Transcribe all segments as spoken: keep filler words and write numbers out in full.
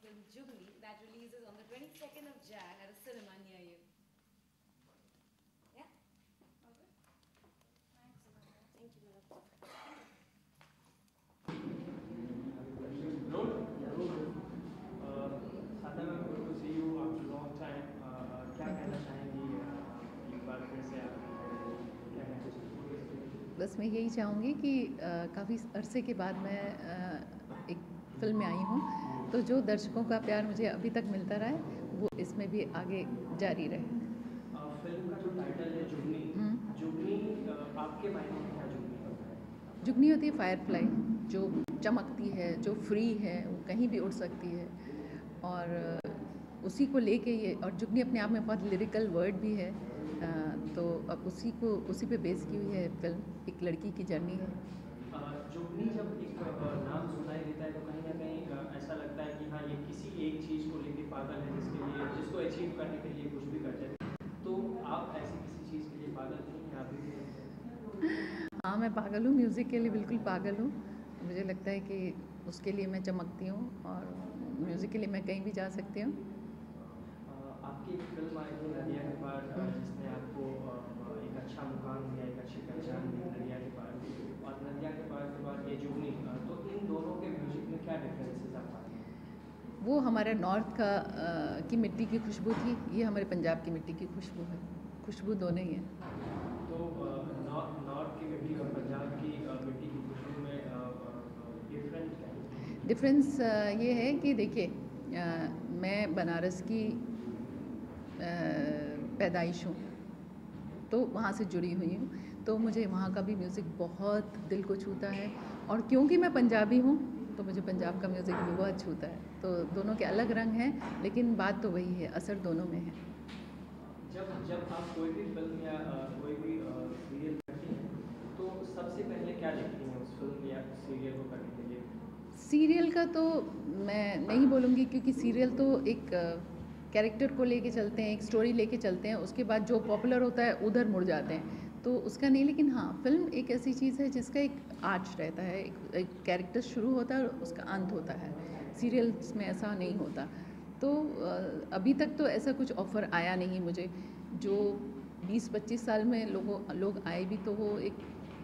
film Jugni that releases on the twenty-second of January at a cinema near you. Yeah? All good? Thanks. Thank you, madam. Roll. Uh, Sadhana, good to see you after a long time. Uh, क्या कहना चाहेंगी uh, एक बार फिर से आप क्या कहना चाहेंगी? बस मैं यही चाहूँगी कि काफ़ी अरसे के बाद मैं आ, एक फ़िल्म में आई हूँ, तो जो दर्शकों का प्यार मुझे अभी तक मिलता रहा है वो इसमें भी आगे जारी रहे। uh, फिल्म का जो टाइटल है जुगनी, जुगनी uh, आपके मायने में क्या जुगनी होता है? जुगनी होती है फायरफ्लाई, जो चमकती है, जो फ्री है, वो कहीं भी उड़ सकती है, और उसी को लेके ये, और जुगनी अपने आप में बहुत लिरिकल वर्ड भी है, आ, तो अब उसी को उसी पे बेस की हुई है फिल्म, एक लड़की की जर्नी है। जुगनी जब एक नाम सुनाई देता है तो कहीं ना कहीं ऐसा लगता है कि हाँ ये किसी एक चीज़ को लेके पागल है, जिसके लिए जिसको अचीव करने के लिए कुछ भी करते हैं, तो आप ऐसी किसी चीज़ के लिए पागल नहीं हैं अभी भी? हाँ, मैं पागल हूँ, म्यूज़िक के लिए बिल्कुल पागल हूँ। मुझे लगता है कि उसके लिए मैं चमकती हूँ और म्यूज़िक के लिए मैं कहीं भी जा सकती हूँ। आपकी एक फिल्म आई थी नदिया के पार, जिसने आपको एक अच्छा मुकाम दिया, एक अच्छी पहचान दी, नदिया के पार, और नदिया के पार के बाद ये जुगनी, तो इन दोनों के म्यूजिक में क्या डिफरेंसेस आप पाते हैं? वो हमारे नॉर्थ का आ, की मिट्टी की खुशबू थी, ये हमारे पंजाब की मिट्टी की खुशबू है, खुशबू दोनों ही है। तो नॉर्थ नॉर्थ की मिट्टी और पंजाब की मिट्टी की खुशबू में डिफरेंस क्या है? डिफरेंस ये है कि देखिए, मैं बनारस की पैदाइश हूँ, तो वहाँ से जुड़ी हुई हूँ, तो मुझे वहाँ का भी म्यूज़िक बहुत दिल को छूता है, और क्योंकि मैं पंजाबी हूँ तो मुझे पंजाब का म्यूज़िक भी बहुत छूता है। तो दोनों के अलग रंग हैं, लेकिन बात तो वही है, असर दोनों में है। जब जब आप कोई भी फिल्म या कोई भी सीरियल करती हैं तो सबसे पहले क्या देखती हैं उस फिल्म या सीरियल को करने के लिए? सीरियल का तो मैं नहीं बोलूँगी, क्योंकि सीरियल तो एक कैरेक्टर को लेके चलते हैं, एक स्टोरी लेके चलते हैं, उसके बाद जो पॉपुलर होता है उधर मुड़ जाते हैं, तो उसका नहीं। लेकिन हाँ, फिल्म एक ऐसी चीज़ है जिसका एक आर्च रहता है, एक, एक कैरेक्टर शुरू होता है और उसका अंत होता है। सीरियल्स में ऐसा नहीं होता। तो अभी तक तो ऐसा कुछ ऑफ़र आया नहीं मुझे। जो बीस पच्चीस साल में लोगों लोग आए भी, तो वो एक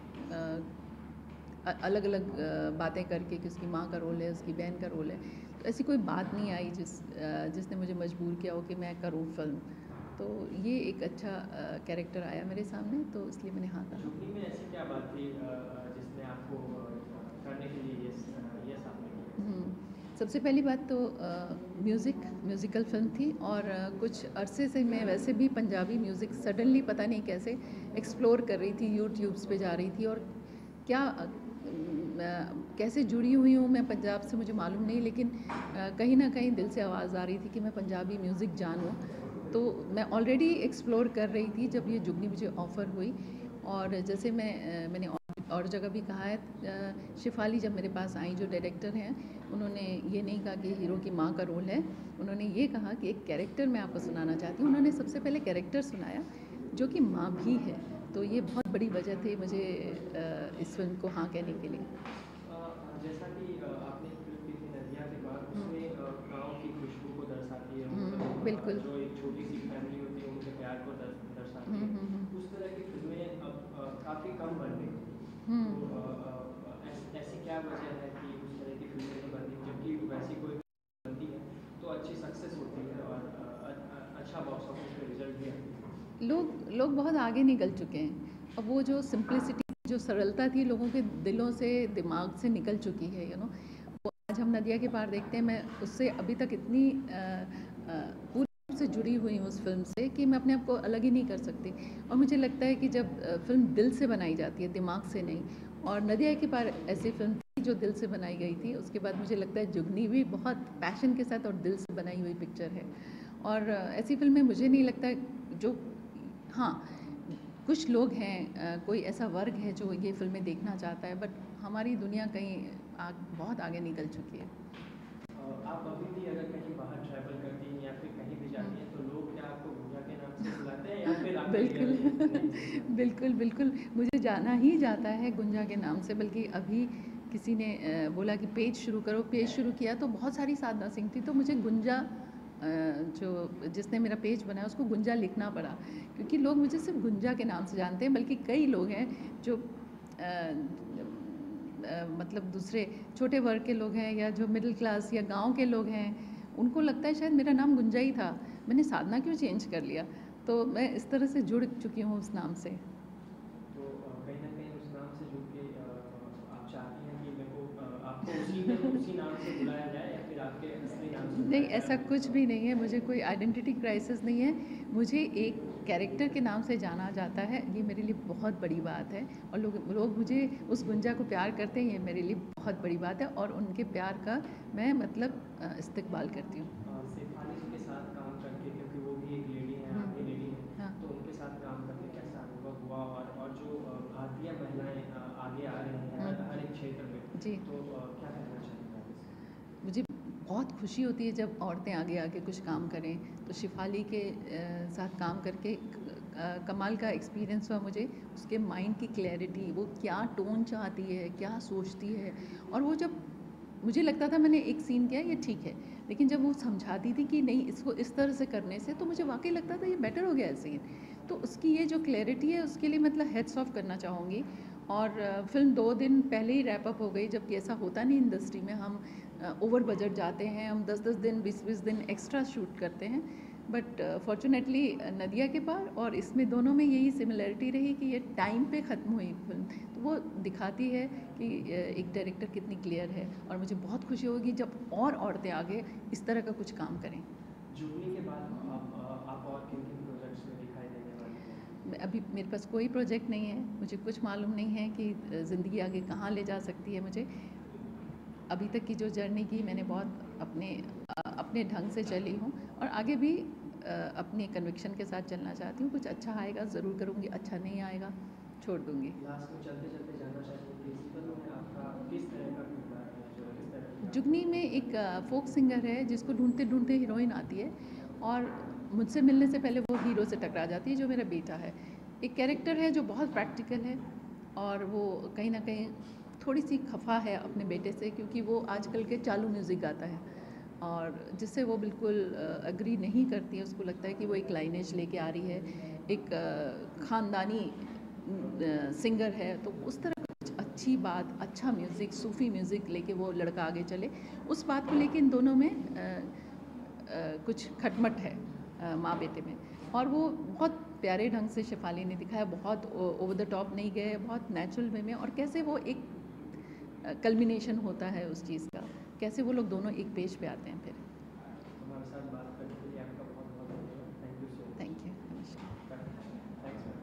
अलग अलग बातें करके कि उसकी माँ का रोल है, उसकी बहन का रोल है, तो ऐसी कोई बात नहीं आई जिस जिसने मुझे मजबूर किया हो कि मैं करूँ फिल्म। तो ये एक अच्छा कैरेक्टर आया मेरे सामने, तो इसलिए मैंने हाँ कहा। जुगनी में ऐसी क्या बात थी जिसने आपको करने के लिए ये ये सामने? सबसे पहली बात तो म्यूज़िक म्यूज़िकल फिल्म थी, और कुछ अरसे से मैं वैसे भी पंजाबी म्यूज़िक सडनली पता नहीं कैसे एक्सप्लोर कर रही थी, यूट्यूब्स पे जा रही थी, और क्या कैसे जुड़ी हुई हूँ मैं पंजाब से मुझे मालूम नहीं, लेकिन कहीं ना कहीं दिल से आवाज़ आ रही थी कि मैं पंजाबी म्यूज़िक जानूँ। तो मैं ऑलरेडी एक्सप्लोर कर रही थी जब ये जुगनी मुझे ऑफ़र हुई, और जैसे मैं मैंने और जगह भी कहा है, शिफाली जब मेरे पास आई, जो डायरेक्टर हैं, उन्होंने ये नहीं कहा कि हीरो की माँ का रोल है, उन्होंने ये कहा कि एक कैरेक्टर मैं आपको सुनाना चाहती हूँ। उन्होंने सबसे पहले कैरेक्टर सुनाया जो कि माँ भी है, तो ये बहुत बड़ी वजह थी मुझे इस फिल्म को हाँ कहने के लिए। जैसा कि आपने फिल्म की थी नदिया के पार, उसमें गाँव की खुशबू को दर्शाती है, बिल्कुल, जो एक छोटी सी फैमिली होती है उनके प्यार को दर्शाती है, उस तरह की फिल्में अब काफ़ी कम बन गई। तो ऐसी क्या वजह है कि उस तरह की फिल्में नहीं बनती, जबकि वैसी कोई बनती है तो अच्छी सक्सेस होती है और अच्छा बॉक्स ऑफिस पे रिजल्ट भी आती है? लोग लोग बहुत आगे निकल चुके हैं। अब वो जो सिंप्लिसिटी, जो सरलता थी, लोगों के दिलों से, दिमाग से निकल चुकी है, यू नो। वो आज हम नदिया के पार देखते हैं, मैं उससे अभी तक इतनी पूरी रूप से जुड़ी हुई हूँ उस फिल्म से कि मैं अपने आप को अलग ही नहीं कर सकती। और मुझे लगता है कि जब फिल्म दिल से बनाई जाती है, दिमाग से नहीं, और नदिया के पार ऐसी फिल्म थी जो दिल से बनाई गई थी, उसके बाद मुझे लगता है जुगनी भी बहुत पैशन के साथ और दिल से बनाई हुई पिक्चर है। और ऐसी फिल्में मुझे नहीं लगता जो, हाँ कुछ लोग हैं, कोई ऐसा वर्ग है जो ये फिल्में देखना चाहता है, बट हमारी दुनिया कहीं आ, बहुत आगे निकल चुकी है। आप अभी भी अगर कहीं बाहर ट्रैवल करती हैं या फिर कहीं भी जाती हैं तो लोग क्या आपको गुंजा के नाम से बुलाते हैं या फिर आप? बिल्कुल बिल्कुल बिल्कुल मुझे जाना ही जाता है गुंजा के नाम से, बल्कि अभी किसी ने अ, बोला कि पेज शुरू करो, पेज शुरू किया तो बहुत सारी साधना सिंह थी, तो मुझे गुंजा अ, जो जिसने मेरा पेज बनाया उसको गुंजा लिखना पड़ा, क्योंकि लोग मुझे सिर्फ गुंजा के नाम से जानते हैं, बल्कि कई लोग हैं जो आ, आ, मतलब दूसरे छोटे वर्ग के लोग हैं या जो मिडिल क्लास या गांव के लोग हैं, उनको लगता है शायद मेरा नाम गुंजा ही था, मैंने साधना क्यों चेंज कर लिया। तो मैं इस तरह से जुड़ चुकी हूँ उस नाम से। तो अ, कहीं ना कहीं उस नाम से जुड़ के अ, आप चाहती हैं कि मेरे को अ, आपको उसी में उसी नाम से बुलाया जाए या फिर आपके असली नाम से? नहीं, ऐसा कुछ भी नहीं है, मुझे कोई आइडेंटिटी क्राइसिस नहीं है, मुझे एक कैरेक्टर के नाम से जाना जाता है, ये मेरे लिए बहुत बड़ी बात है। और लोग लोग मुझे उस गुंजा को प्यार करते हैं, ये मेरे लिए बहुत बड़ी बात है, और उनके प्यार का मैं मतलब अ, इस्तकबाल करती हूँ। अ, शेफाली जी के साथ काम करके, क्योंकि वो भी एक लेडी हैं, आप भी लेडी हैं, हाँ। तो उनके साथ काम करके कैसा अनुभव हुआ? और और जो अ, भारतीय महिलाएं अ, आगे आ रही हैं हर हर एक क्षेत्र में, जी, तो अ, क्या कहना चाहेंगे आप इसमें? मुझे बहुत खुशी होती है जब औरतें आगे आके कुछ काम करें, तो शिफाली के अ, साथ काम करके अ, कमाल का एक्सपीरियंस हुआ मुझे। उसके माइंड की क्लैरिटी, वो क्या टोन चाहती है, क्या सोचती है, और वो जब मुझे लगता था मैंने एक सीन किया ये ठीक है, लेकिन जब वो समझाती थी कि नहीं इसको इस तरह से करने से, तो मुझे वाकई लगता था ये बेटर हो गया है सीन। तो उसकी ये जो क्लैरिटी है उसके लिए मतलब हेड्स ऑफ करना चाहूँगी। और फिल्म दो दिन पहले ही रैप अप हो गई, जबकि ऐसा होता नहीं इंडस्ट्री में, हम ओवर बजट जाते हैं, हम दस दस दिन बीस बीस दिन एक्स्ट्रा शूट करते हैं, बट फॉर्चुनेटली नदिया के पार और इसमें दोनों में यही सिमिलरिटी रही कि ये टाइम पे ख़त्म हुई फिल्म। तो वो दिखाती है कि एक डायरेक्टर कितनी क्लियर है, और मुझे बहुत खुशी होगी जब और औरतें आगे इस तरह का कुछ काम करें। जुबली के बाद आप आप और किन किन प्रोजेक्ट्स में दिखाई देने वाली हैं? मैं अभी मेरे पास कोई प्रोजेक्ट नहीं है, मुझे कुछ मालूम नहीं है कि ज़िंदगी आगे कहाँ ले जा सकती है मुझे। अभी तक की जो जर्नी की मैंने बहुत अपने अपने ढंग से चली हूँ, और आगे भी अपनी कन्विक्शन के साथ चलना चाहती हूँ। कुछ अच्छा आएगा ज़रूर करूँगी, अच्छा नहीं आएगा छोड़ दूँगी। लास्ट में चलते चलते जानना चाहेंगे कि इस फिल्म में आपका किस तरह का किरदार है, जो किस तरह की? जुगनी में एक फोक सिंगर है जिसको ढूंढते ढूंढते हीरोइन आती है, और मुझसे मिलने से पहले वो हीरो से टकरा जाती है जो मेरा बेटा है। एक कैरेक्टर है जो बहुत प्रैक्टिकल है, और वो कहीं ना कहीं थोड़ी सी खफा है अपने बेटे से, क्योंकि वो आजकल के चालू म्यूज़िक गाता है, और जिससे वो बिल्कुल अग्री नहीं करती है। उसको लगता है कि वो एक लाइनेज लेके आ रही है, एक ख़ानदानी सिंगर है, तो उस तरह कुछ अच्छी बात, अच्छा म्यूज़िक, सूफ़ी म्यूज़िक लेके वो लड़का आगे चले, उस बात को लेके इन दोनों में आ, आ, कुछ खटमट है माँ बेटे में। और वो बहुत प्यारे ढंग से शेफाली ने दिखाया, बहुत ओवर द टॉप नहीं गए, बहुत नेचुरल वे में, और कैसे वो एक कल्मिनेशन होता है उस चीज़ का, कैसे वो लोग दोनों एक पेज पे आते हैं। फिर हमारे साथ बात करने के लिए आपका बहुत बहुत धन्यवाद। Thank you so much. Thank you, नमस्कार। Thanks ma'am.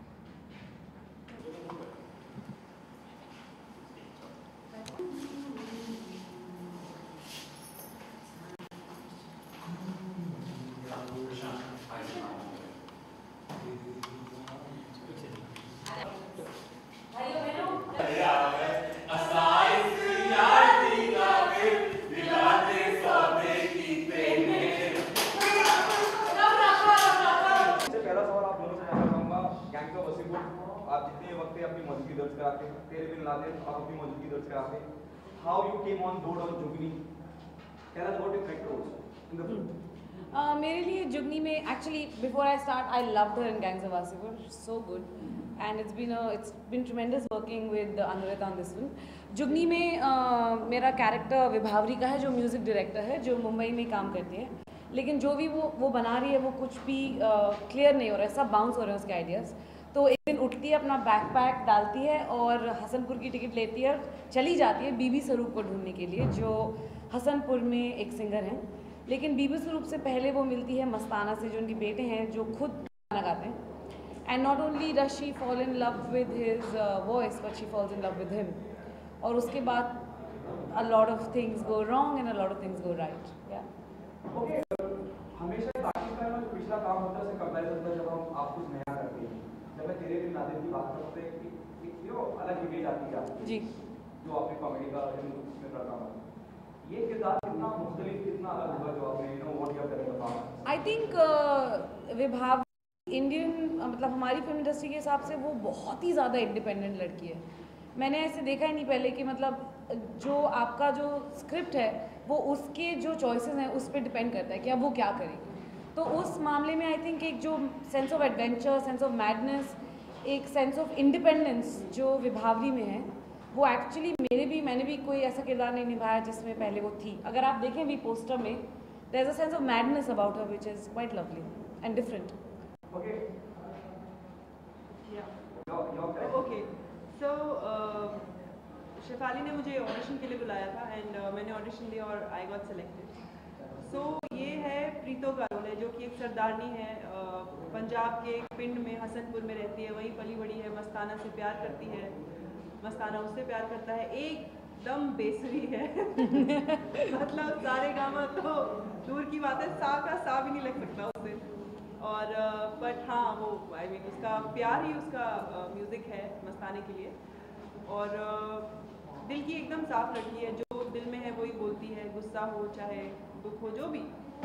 आप जितने वक्त अपनी मौजूदगी दर्ज कराते हैं, तेरे बिन लादेन आप अपनी मौजूदगी दर्ज कराते हैं, how you came on board on Jugni, tell us about your character in the film. मेरे लिए जुगनी में actually before I start I loved her in gangs of Wasseypur, so good, and it's been it's been tremendous working with Anurita on this film. Jugni में uh, मेरा character विभावरी का है, जो music director है, जो मुंबई में काम करती है, लेकिन जो भी वो वो बना रही है वो कुछ भी क्लियर uh, नहीं हो रहा है, सब बाउंस हो रहे हैं उसके आइडियाज़। तो एक दिन उठती है, अपना बैकपैक डालती है और हसनपुर की टिकट लेती है, चली जाती है बीबी स्वरूप को ढूंढने के लिए, जो हसनपुर में एक सिंगर हैं। लेकिन बीबी स्वरूप से पहले वो मिलती है मस्ताना से, जो उनके बेटे हैं, जो खुद गाना गाते हैं। And not only does she fall in love with his voice, but she falls in love with him. और उसके बाद a lot of things go wrong and a lot of things go right. या okay, हमेशा पाकिस्तान में जो पिछला काम होता है उससे कंपैरिजन होता है जब हम आप कुछ नया करते हैं। जब मैं तेरे बिन लादेन की बात करते हैं कि एक यू नो अलग इमेज आती है आपकी जी, जो आपने कॉमेडी का उसमें करता है, ये किरदार कितना मुख्तलिफ, कितना अलग होगा जो आपने you know what you have done in the past. I think विभाव इंडियन मतलब हमारी फिल्म इंडस्ट्री के हिसाब से वो बहुत ही ज़्यादा इंडिपेंडेंट लड़की है, मैंने ऐसे देखा ही नहीं पहले कि मतलब जो आपका जो स्क्रिप्ट है वो उसके जो चॉइसेस हैं उस पर डिपेंड करता है कि अब वो क्या करेगी। तो उस मामले में आई थिंक एक जो sense of adventure, sense of madness, एक सेंस ऑफ इंडिपेंडेंस जो विभावरी में है, वो एक्चुअली मेरे भी मैंने भी कोई ऐसा किरदार नहीं निभाया जिसमें पहले वो थी। अगर आप देखें भी पोस्टर में, there is a sense of madness about her which is quite lovely and different. Okay. Yeah. Your, your okay so Shefali ने मुझे ऑडिशन के लिए बुलाया था एंड uh, मैंने ऑडिशन दिया और आई गॉट सेलेक्टेड। सो ये है प्रीतो का रोल है, जो कि एक सरदारनी है, uh, पंजाब के एक पिंड में हसनपुर में रहती है, वहीं पली बड़ी है, मस्ताना से प्यार करती है, मस्ताना उससे प्यार करता है, एकदम बेसुरी है मतलब सारे गामा तो दूर की बात है, सा का सा भी नहीं लग सकता उससे। और बट uh, हाँ वो आई I मीन mean, उसका प्यार ही उसका म्यूज़िक uh, है मस्ताने के लिए। और uh, दिल की एकदम साफ लड़की है, जो दिल में है वही बोलती है, गुस्सा हो चाहे दुख हो जो भी।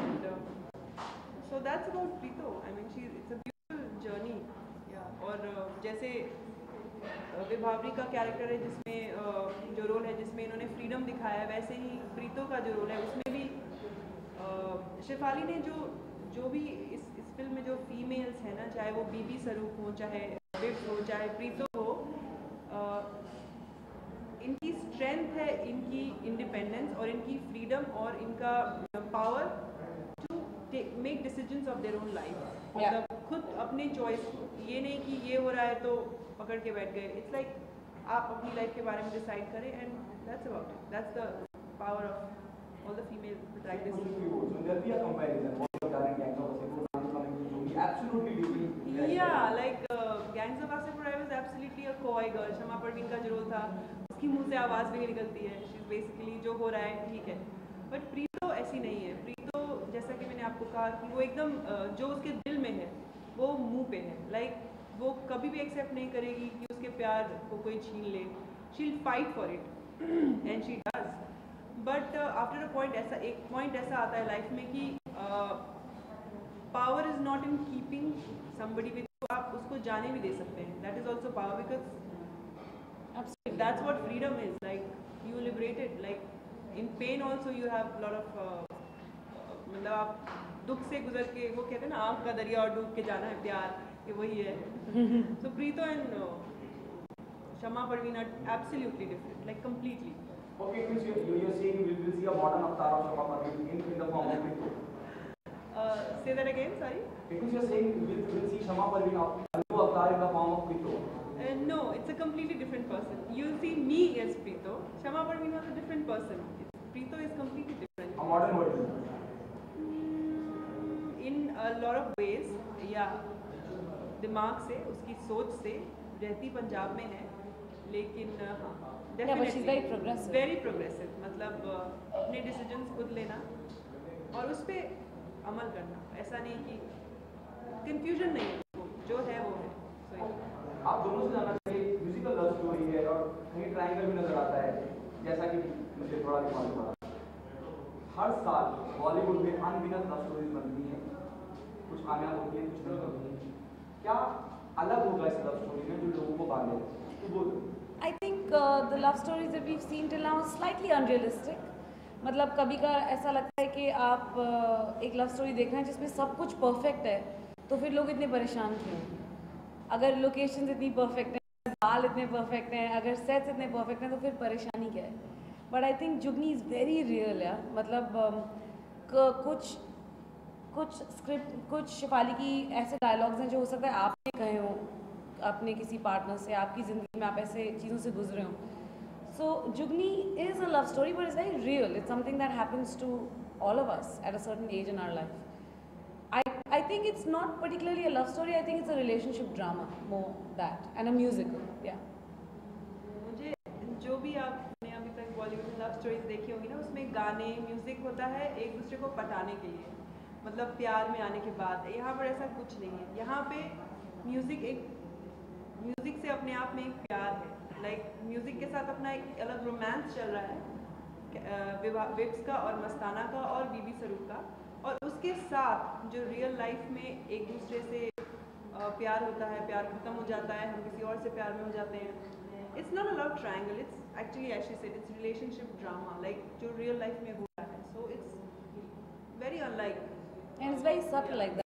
So that's about Preeto. I mean she it's a beautiful journey. और uh, जैसे uh, विभावरी का कैरेक्टर है जिसमें uh, जो रोल है जिसमें इन्होंने फ्रीडम दिखाया है, वैसे ही प्रीतो का जो रोल है उसमें भी uh, शेफाली ने जो जो भी इस इस फिल्म में जो फीमेल्स हैं ना, चाहे वो बीबी सरूप हो, चाहे विप्स हो, चाहे प्रीतो हो, आ, इनकी स्ट्रेंथ है इनकी इंडिपेंडेंस और इनकी फ्रीडम और इनका power to make decisions of their own life. मतलब खुद अपने चॉइस, ये नहीं कि ये हो रहा है तो पकड़ के बैठ गए। इट्स लाइक like, आप अपनी लाइफ के बारे में डिसाइड करें and that's about it. That's the power of all the female protagonists. Absolutely different. Yeah, like uh, Gangs of Wasseypur, I was absolutely a coy girl. Shama Parveen का जो role था, उसकी मुंह से आवाज़ भी नहीं निकलती है। She's basically जो हो रहा है ठीक है। But प्रीतो ऐसी नहीं है। प्रीतो जैसा कि मैंने आपको कहा कि वो एकदम uh, जो उसके दिल में है वो मुंह पे है। Like वो कभी भी एक्सेप्ट नहीं करेगी कि उसके प्यार को कोई छीन ले। She'll fight for it and she does. But uh, after a point ऐसा एक point ऐसा आता है लाइफ में कि uh, power is not in keeping somebody with you, आप उसको जाने भी दे सकते हैं। That is also power, because that's what freedom is like. You liberated, like in pain also you have lot of, मतलब आप दुख से गुजर के, वो कहते हैं ना आँख का दरिया और डूब के जाना है प्यार, ये वही है। So Preeto and Shama Parveen are absolutely different, like completely. Okay, means you you you're saying we will see a modern avatar of Shama Parveen in in the form of Prito. Uh, say that again, sorry. Because you're saying we'll we'll see Shama Parveen of a new avatar in the form of Prito. Uh, no, it's a completely different person. You'll see me as Prito. Shama Parveen was a different person. It's, Prito is completely different. A modern version. Mm, in a lot of ways, yeah. दिमाग से, उसकी सोच से, रहती पंजाब में है, लेकिन हाँ, Yeah, but she's very progressive. Very progressive. मतलब uh, अपने decisions खुद लेना और उस पर अमल करना। ऐसा नहीं कि confusion नहीं है, जो है वो है। So, आप दोनों से जानना चाहिए, म्यूजिकल लव स्टोरी है और कहीं ट्रायंगल भी नजर आता है, जैसा कि मुझे थोड़ा भी मालूम पड़ा। हर साल बॉलीवुड में अनगिनत लव स्टोरीज बनती हैं, कुछ कामयाब होती हैं, कुछ नहीं होती हैं। क्या अलग होगा इस लव स्टोरी में जो लोगों को बांधे? तो बोल। I think uh, the love stories that we've seen till now are slightly unrealistic. मतलब कभी का ऐसा लगता है कि आप uh, एक लव स्टोरी देख रहे हैं जिसमें सब कुछ परफेक्ट है, तो फिर लोग इतने परेशान क्यों? अगर लोकेशंस इतनी परफेक्ट हैं, बाल इतने परफेक्ट हैं, अगर सेट्स इतने परफेक्ट हैं, तो फिर परेशानी क्या है? But I think Jugni is very real यार। मतलब um, कुछ कुछ स्क्रिप्ट, कुछ शेफाली की ऐसे डायलॉग्स हैं जो हो सकता है आपने कहे हों अपने किसी पार्टनर से, आपकी ज़िंदगी में आप ऐसे चीज़ों से गुजरे हों। So Jugni is a love story but is very real. It's something that happens to all of us at a certain age in our life. I I think it's not particularly a love story, I think it's a relationship drama more that and a musical. या मुझे जो भी आपने अभी तक बॉलीवुड में love stories देखी होंगी ना, उसमें गाने, म्यूज़िक होता है एक दूसरे को पटाने के लिए, मतलब प्यार में आने के बाद। यहाँ पर ऐसा कुछ नहीं है। यहाँ पे म्यूज़िक एक म्यूज़िक से अपने आप में एक प्यार है। लाइक like, म्यूज़िक के साथ अपना एक अलग रोमांस चल रहा है विप्स का और मस्ताना का और बीबी सरूप का, और उसके साथ जो रियल लाइफ में एक दूसरे से प्यार होता है, प्यार ख़त्म हो जाता है, हम किसी और से प्यार में हो जाते हैं। It's not a love triangle, it's actually as she said it's relationship drama, like जो रियल लाइफ में हो रहा है, so it's very unlike And it's very subtle like that.